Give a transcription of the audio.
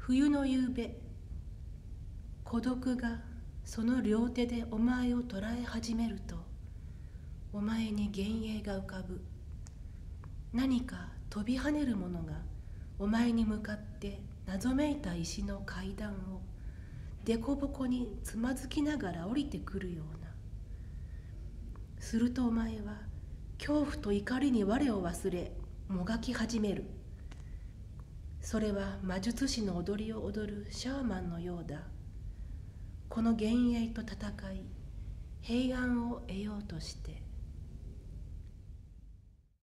冬の夕べ、孤独がその両手でお前を捉え始めると、お前に幻影が浮かぶ。何か飛び跳ねるものがお前に向かって謎めいた石の階段をでこぼこにつまずきながら降りてくるような。するとお前は恐怖と怒りに我を忘れもがき始める。それは魔術師の踊りを踊るシャーマンのようだ。この幻影と戦い、平安を得ようとして。